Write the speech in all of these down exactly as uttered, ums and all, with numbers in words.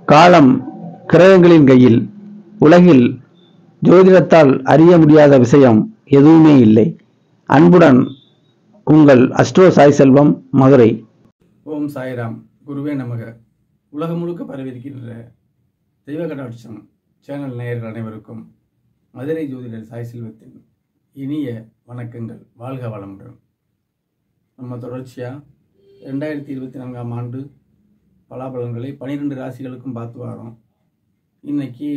காலம் கிரகங்களின் கையில். உலகில் ஜோதிடத்தால் அறிய முடியாத விஷயம் எதுவுமே இல்லை. அன்புடன் உங்கள் அஸ்ட்ரோ சாய் செல்வம், மதுரை. ஓம் சாய்ராம். குருவே நமக. உலகம் முழுக்க பரவியிருக்கின்ற தெய்வ கடாட்சம் சேனல் நேயர்கள் அனைவருக்கும் மதுரை ஜோதிடர் சாய் செல்வத்தின் இனிய வணக்கங்கள். வாழ்க வளமுடன். நம்ம தொடர்ச்சியாக ரெண்டாயிரத்தி இருபத்தி நான்காம் ஆண்டு பலாபலன்களை பனிரெண்டு ராசிகளுக்கும் பார்த்து வரோம். இன்னைக்கு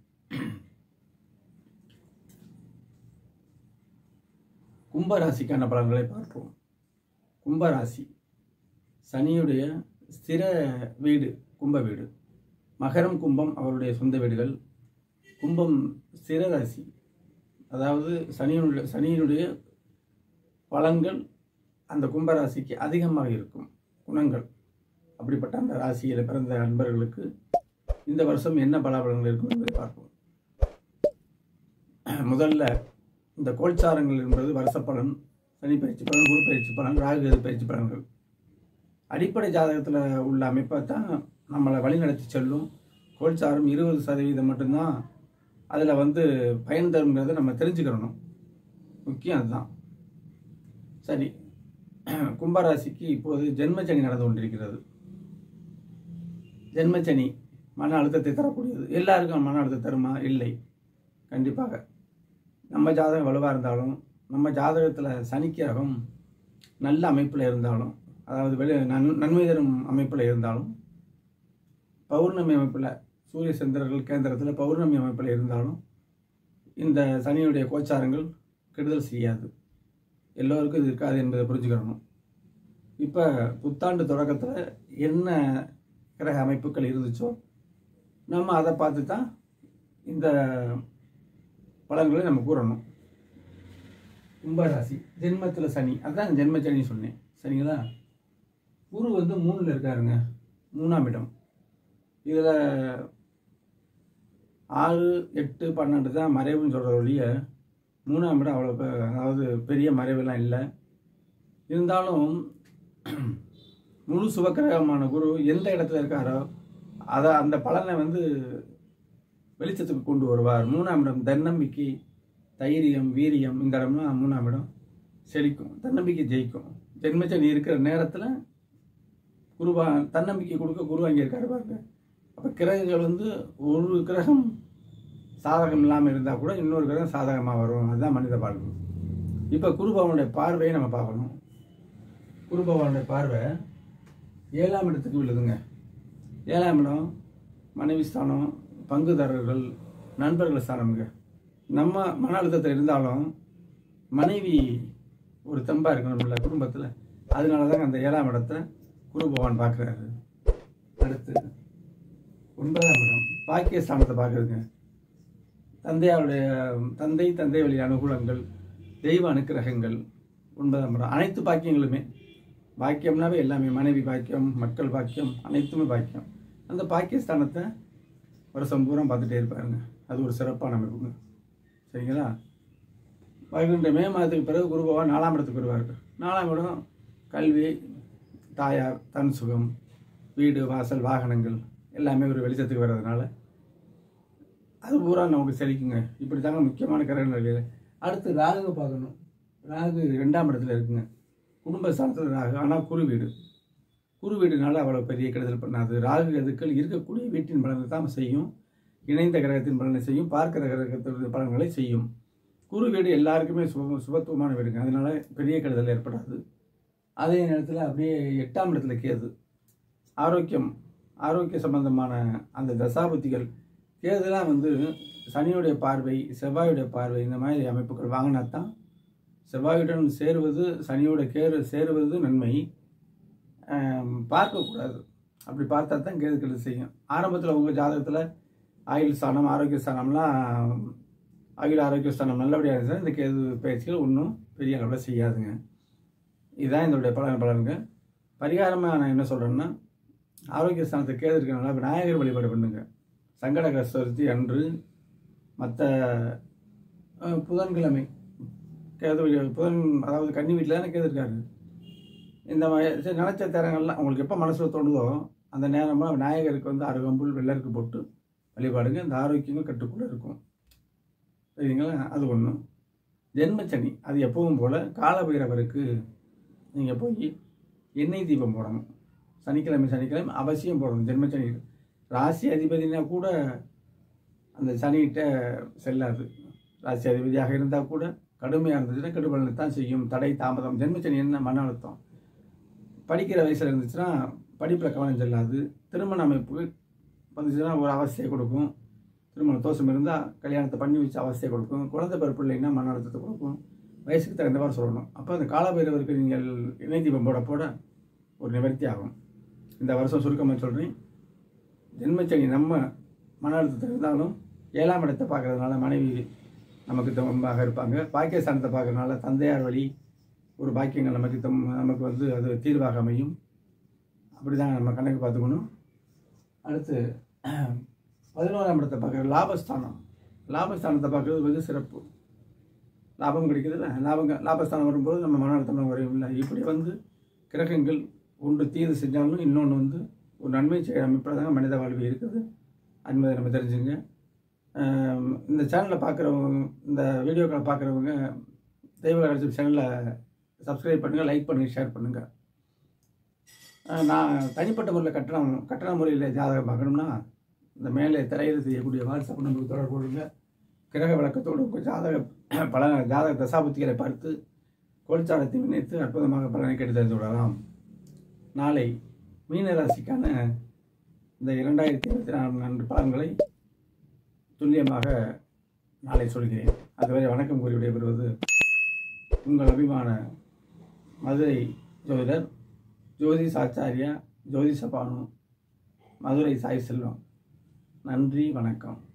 கும்பராசிக்கான பலன்களை பார்ப்போம். கும்பராசி சனியுடைய ஸ்திர வீடு கும்ப வீடு. மகரம் கும்பம் அவருடைய சொந்த வீடுகள். கும்பம் ஸ்திர ராசி, அதாவது சனியினுடைய சனியினுடைய பலன்கள் அந்த கும்பராசிக்கு அதிகமாக இருக்கும் குணங்கள். அப்படிப்பட்ட அந்த ராசியில் பிறந்த நண்பர்களுக்கு இந்த வருஷம் என்ன பலாபலன்கள் இருக்கும் என்பதை பார்ப்போம். முதல்ல இந்த கோல்சாரங்கள் என்பது வருஷ பலன், சனி பயிற்சி பலன், குரு பயிற்சி பலன், ராகு பயிற்சி பலன்கள். அடிப்படை ஜாதகத்தில் உள்ள அமைப்பை தான் நம்மளை வழிநடத்தி செல்லும். கோல்சாரம் இருபது சதவீதம் மட்டும்தான் அதில் வந்து பயன் தருங்கிறத நம்ம தெரிஞ்சுக்கிறணும். முக்கியம் அதுதான். சரி, கும்பராசிக்கு இப்போது ஜென்மச்சனி நடந்து கொண்டிருக்கிறது. ஜென்மச்சனி மன அழுத்தத்தை தரக்கூடியது. எல்லாருக்கும் மன அழுத்தம் தருமா? இல்லை, கண்டிப்பாக. நம்ம ஜாதகம் வலுவாக இருந்தாலும், நம்ம ஜாதகத்தில் சனிக்கிரகம் நல்ல அமைப்பில் இருந்தாலும், அதாவது வெளி நன் நன்மை தரும் அமைப்பில் இருந்தாலும், பௌர்ணமி அமைப்பில் சூரிய சந்திரர்கள் கேந்திரத்தில் பௌர்ணமி அமைப்பில் இருந்தாலும் இந்த சனியுடைய கோச்சாரங்கள் கெடுதல் செய்யாது. எல்லோருக்கும் இது இருக்காது என்பதை புரிஞ்சுக்கிறணும். இப்போ புத்தாண்டு தொடக்கத்தில் என்ன கிரக அமைப்புகள் இருந்துச்சோ நம்ம அதை பார்த்து தான் இந்த பலன்களை நம்ம கூறணும். கும்பராசி ஜென்மத்தில் சனி, அதுதான் ஜென்ம சனி சொன்னேன். சரிங்களா? குரு வந்து மூணில் இருக்காருங்க, மூணாம் இடம். இதில் ஆறு எட்டு பன்னெண்டு தான் மறைவுன்னு சொல்கிற ஒழிய மூணாம் இடம் அவ்வளோ, அதாவது பெரிய மறைவுலாம் இல்லை. இருந்தாலும் முழு சுபக்கிரகமான குரு எந்த இடத்துல இருக்காரோ அதை அந்த பலனை வந்து வெளிச்சத்துக்கு கொண்டு வருவார். மூணாம் இடம் தன்னம்பிக்கை, தைரியம், வீரியம். இந்த இடம்லாம் மூணாம் இடம் செழிக்கும், தன்னம்பிக்கை ஜெயிக்கும். ஜென்மச்சனி இருக்கிற நேரத்தில் குருவா தன்னம்பிக்கை கொடுக்க குரு அங்கே இருக்காரு பாருங்க. அப்போ கிரகங்கள் வந்து ஒரு கிரகம் சாதகம் இல்லாமல் இருந்தால் கூட இன்னொரு கிரகம் சாதகமாக வரும். அதுதான் மனித வாழ்வு. இப்போ குரு பகவானுடைய பார்வையை நம்ம பார்க்கணும். குரு பகவானுடைய பார்வை ஏழாம் இடத்துக்கு விழுதுங்க. ஏழாம் இடம் மனைவி ஸ்தானம், பங்குதாரர்கள், நண்பர்கள் ஸ்தானமுங்க. நம்ம மன அழுத்தத்தில் இருந்தாலும் மனைவி ஒரு தெம்பாக இருக்கணும்ல குடும்பத்தில். அதனால தாங்க அந்த ஏழாம் இடத்த குரு பகவான் பார்க்குறாரு. அடுத்து ஒன்பதாம் இடம் பாக்கிய ஸ்தானத்தை பார்க்குறதுங்க. தந்தையாருடைய தந்தை தந்தை வழி அனுகூலங்கள், தெய்வ அனுக்கிரகங்கள். ஒன்பதாம் இடம் அனைத்து பாக்கியங்களுமே. பாக்கியம்னாவே எல்லாமே, மனைவி பாக்கியம், மக்கள் பாக்கியம், அனைத்துமே பாக்கியம். அந்த பாக்கியஸ்தானத்தை வருஷம் பூரா பார்த்துட்டே இருப்பாருங்க. அது ஒரு சிறப்பான அமைப்புங்க. சரிங்களா? வருகின்ற மே மாதத்துக்கு பிறகு குரு பகவான் நாலாம் இடத்துக்கு வருவார். நாலாம் இடம் கல்வி, தாயார், தன் சுகம், வீடு, வாசல், வாகனங்கள் எல்லாமே ஒரு வெளிச்சத்துக்கு வர்றதுனால அது பூரா நமக்கு செழிக்குங்க. இப்படி தாங்க முக்கியமான கிரக நிலையில். அடுத்து ராகு பார்க்கணும். ராகு ரெண்டாம் இடத்துல இருக்குங்க. குடும்ப ஸ்தானத்தில் ராகு, ஆனால் குரு வீடு. குரு வீடுனால அவ்வளோ பெரிய கெடுதல் பண்ணாது. ராகு எதுக்கள் இருக்கக்கூடிய வீட்டின் பலனை தான் செய்யும், இணைந்த கிரகத்தின் பலனை செய்யும், பார்க்கிற கிரகத்தின் பலன்களை செய்யும். குரு வீடு எல்லாருக்குமே சுப சுபத்துவமான வீடுங்க. அதனால பெரிய கெடுதல் ஏற்படாது. அதே நேரத்தில் அப்படியே எட்டாம் இடத்துல கேது. ஆரோக்கியம், ஆரோக்கிய சம்பந்தமான அந்த தசாபுத்திகள். கேதுலாம் வந்து சனியுடைய பார்வை, செவ்வாயுடைய பார்வை, இந்த மாதிரி அமைப்புகள் வாங்கினா தான் செவ்வாயுடன் சேருவது, சனியோட கேரு சேருவது நன்மை. பார்க்கக்கூடாது. அப்படி பார்த்தா தான் கேதுக்கள் செய்யும். ஆரம்பத்தில் உங்கள் ஜாதகத்தில் ஆயுள் ஸ்தானம், ஆரோக்கிய ஸ்தானம்லாம், ஆயுள் ஆரோக்கிய ஸ்தானம் நல்லபடியாக இருந்துச்சுன்னா இந்த கேது பயிற்சிகள் ஒன்றும் பெரிய அளவில் செய்யாதுங்க. இதுதான் இதனுடைய பலன் பலனுங்க. பரிகாரமாக நான் என்ன சொல்கிறேன்னா, ஆரோக்கிய ஸ்தானத்தை கேது இருக்கிறனால விநாயகர் வழிபாடு பண்ணுங்க. சங்கடகர சதுர்த்தி அன்று, மற்ற புதன்கிழமை கேது புதன், அதாவது கன்னி வீட்டில் தானே கேது இருக்காரு. இந்த மாதிரி நினைச்ச தேரங்கள்லாம் உங்களுக்கு எப்போ மனசில் தோணுதோ அந்த நேரமாக விநாயகருக்கு வந்து அருகம்புல் வெள்ளருக்கு போட்டு வழிபாடுங்க. இந்த ஆரோக்கியங்கள் கட்டுக்குள்ளே இருக்கும். சரிங்களா? அது ஒன்று. ஜென்மச்சனி அது எப்பவும் போல் காலபைரவருக்கு நீங்கள் போய் எண்ணெய் தீபம் போடணும். சனிக்கிழமை சனிக்கிழமை அவசியம் போடணும். ஜென்மச்சனி ராசி அதிபதினா கூட அந்த சனிகிட்ட செல்லாது. ராசி அதிபதியாக இருந்தால் கூட கடுமையாக இருந்துச்சுன்னா கெடுபலனை தான் செய்யும். தடை தாமதம். ஜென்மச்சனி என்ன மன அழுத்தம். படிக்கிற வயசில் இருந்துச்சுன்னா படிப்பில் கவனம் செல்லாது. திருமண அமைப்பு வந்துச்சுன்னா ஒரு அவஸ்தையை கொடுக்கும். திருமண தோஷம் இருந்தால் கல்யாணத்தை பண்ணி வச்சு அவஸ்தையை கொடுக்கும். குழந்தை பிறப்பு இல்லைன்னா மன அழுத்தத்தை கொடுக்கும். வயசுக்கு தகுந்த மாதிரி சொல்லணும். அப்போ அந்த காலபைரவருக்கு நீங்கள் இணை தீபம் போட போட ஒரு நிவர்த்தி ஆகும். இந்த வருஷம் சுருக்கமாக சொல்கிறேன். ஜென்மச்சனி நம்ம மன அழுத்தத்தில் இருந்தாலும் ஏழாம் இடத்தை பார்க்கறதுனால மனைவி நமக்கு தம்பாக இருப்பாங்க. பாக்கியஸ்தானத்தை பார்க்கறதுனால தந்தையார் வழி ஒரு பாக்கியங்கள் நமக்கு தம் நமக்கு வந்து அது தீர்வாக அமையும். அப்படி தான் நம்ம கணக்கு பார்த்துக்கணும். அடுத்து பதினோராம் இடத்தை பார்க்குற லாபஸ்தானம். லாபஸ்தானத்தை பார்க்குறது வெகு சிறப்பு. லாபம் கிடைக்குதுல்ல, லாபங்க லாபஸ்தானம் வரும்போது நம்ம மன அழுத்தம் குறையும் இல்லை. இப்படி வந்து கிரகங்கள் ஒன்று தீது செஞ்சாலும் இன்னொன்று வந்து ஒரு நன்மை செய்ய அமைப்பில் தாங்க மனித வாழ்வு இருக்குது. என்பதை நம்ம தெரிஞ்சுங்க. இந்த சேனலில் பார்க்குறவங்க, இந்த வீடியோக்களை பார்க்குறவங்க தெய்வ கலாச்சாரம் சேனலில் சப்ஸ்கிரைப் பண்ணுங்கள், லைக் பண்ணுங்கள், ஷேர் பண்ணுங்கள். நான் தனிப்பட்ட முறையில் கட்டணம் கட்டண முறையில் ஜாதகம் பார்க்கணும்னா இந்த மேலே திரையில் செய்யக்கூடிய வாட்ஸ்அப் நம்பருக்கு தொடர்பு கொள்ளுங்க. கிரக விளக்கத்தோடு ஜாதக பல ஜாதக தசாபுத்திகளை பார்த்து கோல்சாரத்தை இணைத்து அற்புதமாக பலனை கேட்டு தெரிந்து விடலாம். நாளை மீனராசிக்கான இந்த இரண்டாயிரத்தி இருபத்தி நான்கு ஆண்டு பலன்களை துல்லியமாக நாளை சொல்கிறேன். அதுவரை வணக்கம் கூறி விடைபெறுவது உங்கள் அபிமான மதுரை ஜோதிடர் ஜோதிஷ் ஆச்சாரியா ஜோதிஷ பானு, மதுரை சாய் செல்வம். நன்றி, வணக்கம்.